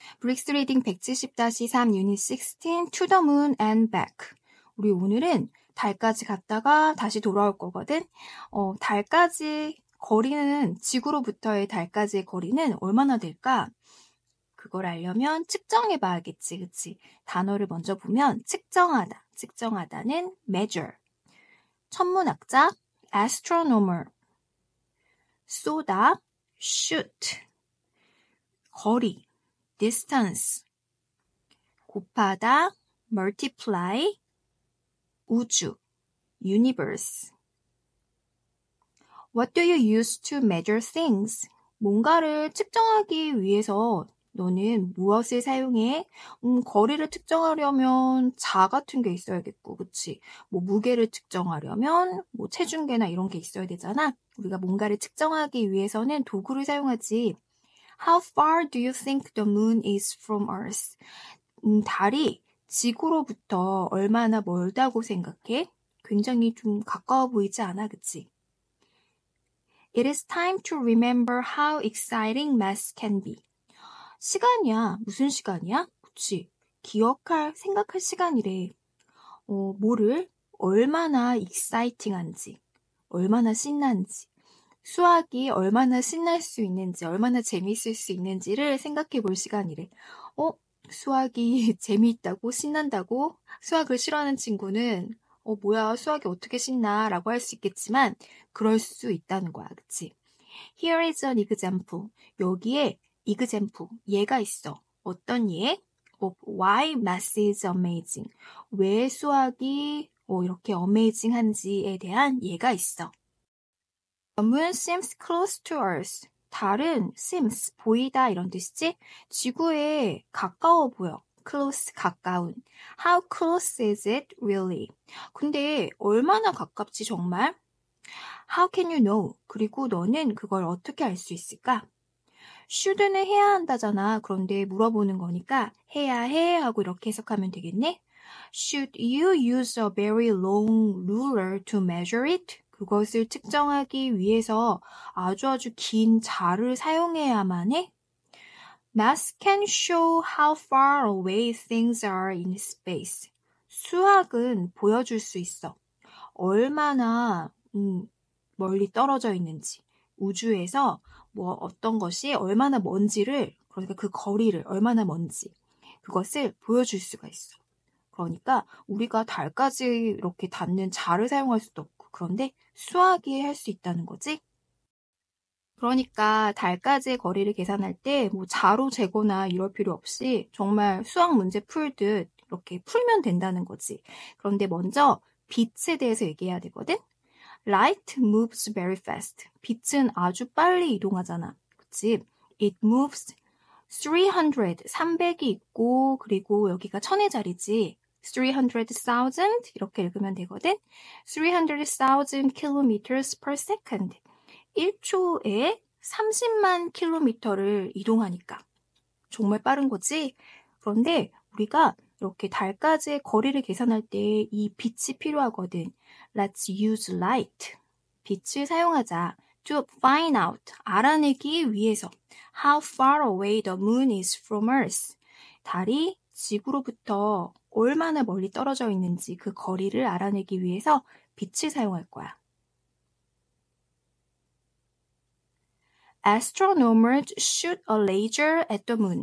브릭스 리딩 170-3 유닛 16 To the Moon and Back. 우리 오늘은 달까지 갔다가 다시 돌아올 거거든. 달까지 거리는 지구로부터의 달까지의 거리는 얼마나 될까? 그걸 알려면 측정해 봐야겠지. 그치? 단어를 먼저 보면 측정하다. 측정하다는 measure. 천문학자 astronomer. 쏘다 shoot. 거리 distance. 곱하다 multiply. 우주 universe. What do you use to measure things? 뭔가를 측정하기 위해서 너는 무엇을 사용해? 거리를 측정하려면 자 같은 게 있어야겠고, 그치? 뭐 무게를 측정하려면 뭐 체중계나 이런 게 있어야 되잖아. 우리가 뭔가를 측정하기 위해서는 도구를 사용하지. How far do you think the moon is from Earth? 달이 지구로부터 얼마나 멀다고 생각해? 굉장히 좀 가까워 보이지 않아, 그치? It is time to remember how exciting math can be. 시간이야. 무슨 시간이야? 그치? 기억할, 생각할 시간이래. 뭐를? 얼마나 exciting한지, 얼마나 신난지, 수학이 얼마나 신날 수 있는지, 얼마나 재미있을 수 있는지를 생각해 볼 시간이래. 수학이 재미있다고, 신난다고, 수학을 싫어하는 친구는 뭐야, 수학이 어떻게 신나? 라고 할 수 있겠지만 그럴 수 있다는 거야. 그치? Here is an example. 여기에 example, 예가 있어. 어떤 예? Of why math is amazing. 왜 수학이 이렇게 amazing한지에 대한 예가 있어. The moon seems close to Earth. 달은 seems, 보이다 이런 뜻이지? 지구에 가까워 보여. close, 가까운. How close is it really? 근데 얼마나 가깝지 정말? How can you know? 그리고 너는 그걸 어떻게 알 수 있을까? should는 해야 한다잖아. 그런데 물어보는 거니까 해야 해 하고 이렇게 해석하면 되겠네? Should you use a very long ruler to measure it? 그것을 측정하기 위해서 아주 긴 자를 사용해야만 해? Math can show how far away things are in space. 수학은 보여줄 수 있어. 얼마나 멀리 떨어져 있는지. 우주에서 어떤 것이 얼마나 먼지를, 그러니까 그 거리를 얼마나 먼지. 그것을 보여줄 수가 있어. 그러니까 우리가 달까지 이렇게 닿는 자를 사용할 수도 없고, 그런데 수학이 할 수 있다는 거지. 그러니까 달까지의 거리를 계산할 때 자로 재거나 이럴 필요 없이 정말 수학 문제 풀듯 이렇게 풀면 된다는 거지. 그런데 먼저 빛에 대해서 얘기해야 되거든. Light moves very fast. 빛은 아주 빨리 이동하잖아. 그치? It moves 300이 있고, 그리고 여기가 1000의 자리지. 300,000 이렇게 읽으면 되거든. 300,000 kilometers per second. 1초에 30만 킬로미터를 이동하니까 정말 빠른 거지. 그런데 우리가 이렇게 달까지의 거리를 계산할 때 이 빛이 필요하거든. Let's use light. 빛을 사용하자. To find out. 알아내기 위해서. How far away the moon is from Earth. 달이 지구로부터 얼마나 멀리 떨어져 있는지 그 거리를 알아내기 위해서 빛을 사용할 거야. Astronomers shoot a laser at the moon.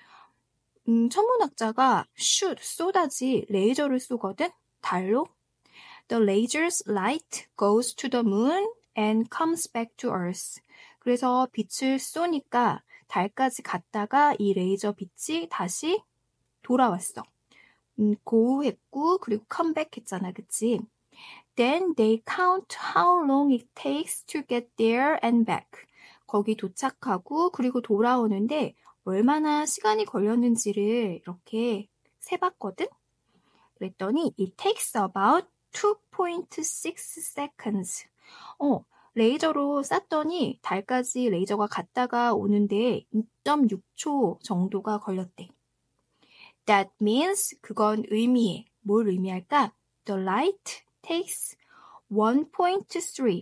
천문학자가 shoot, 쏘다지 레이저를 쏘거든? 달로. The laser's light goes to the moon and comes back to Earth. 그래서 빛을 쏘니까 달까지 갔다가 이 레이저 빛이 다시 돌아왔어. go 했고 그리고 come back 했잖아, 그치? Then they count how long it takes to get there and back. 거기 도착하고 그리고 돌아오는데 얼마나 시간이 걸렸는지를 이렇게 세봤거든? 그랬더니 it takes about 2.6 seconds. 레이저로 쐈더니 달까지 레이저가 갔다가 오는데 2.6초 정도가 걸렸대. That means 그건 의미해. 뭘 의미할까? The light takes 1.3.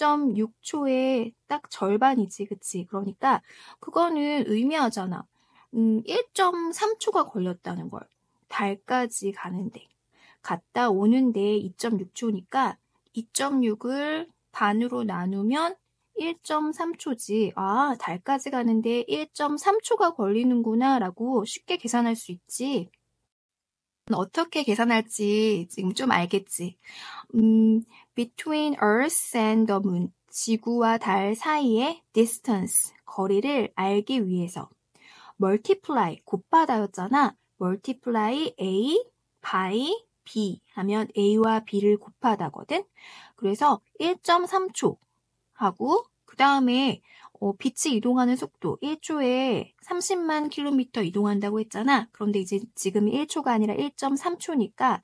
2.6초에 딱 절반이지, 그치? 그러니까 그거는 의미하잖아. 1.3초가 걸렸다는 걸. 달까지 가는데. 갔다 오는데 2.6초니까 2.6을 반으로 나누면 1.3초지. 아, 달까지 가는데 1.3초가 걸리는구나 라고 쉽게 계산할 수 있지. 어떻게 계산할지 지금 좀 알겠지. Between Earth and the Moon, 지구와 달 사이의 distance, 거리를 알기 위해서 multiply, 곱하다였잖아. multiply A by B 하면 A와 B를 곱하다거든. 그래서 1.3초 하고 그 다음에 빛이 이동하는 속도 1초에 30만 킬로미터 이동한다고 했잖아. 그런데 이제 지금 1초가 아니라 1.3초니까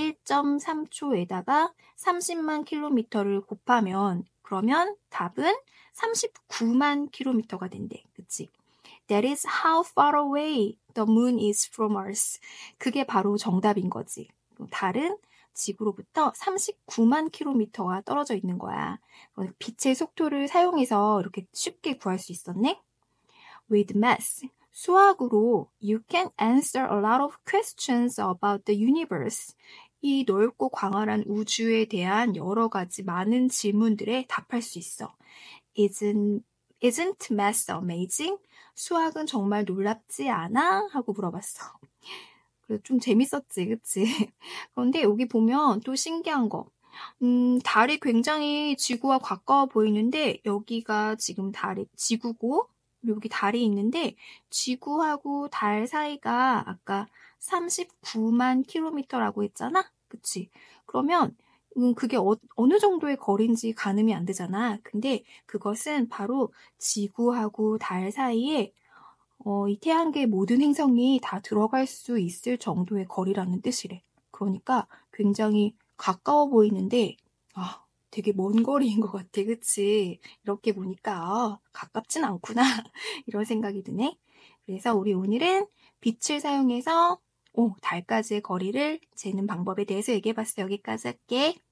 1.3초에다가 30만 킬로미터를 곱하면 그러면 답은 39만 킬로미터가 된대. 그치? That is how far away the moon is from Earth. 그게 바로 정답인 거지. 달은 지구로부터 39만 킬로미터가 떨어져 있는 거야. 빛의 속도를 사용해서 이렇게 쉽게 구할 수 있었네? With math, 수학으로 you can answer a lot of questions about the universe. 이 넓고 광활한 우주에 대한 여러 가지 많은 질문들에 답할 수 있어. Isn't math amazing? 수학은 정말 놀랍지 않아? 하고 물어봤어. 그래서 좀 재밌었지, 그치? 그런데 여기 보면 또 신기한 거. 달이 굉장히 지구와 가까워 보이는데 여기가 지금 지구고 여기 달이 있는데 지구하고 달 사이가 아까 39만 킬로미터라고 했잖아? 그치? 그러면 그게 어느 정도의 거리인지 가늠이 안 되잖아. 근데 그것은 바로 지구하고 달 사이에 이 태양계의 모든 행성이 다 들어갈 수 있을 정도의 거리라는 뜻이래. 그러니까 굉장히 가까워 보이는데, 아, 되게 먼 거리인 것 같아. 그치? 이렇게 보니까, 가깝진 않구나. 이런 생각이 드네. 그래서 우리 오늘은 빛을 사용해서, 달까지의 거리를 재는 방법에 대해서 얘기해봤어. 여기까지 할게.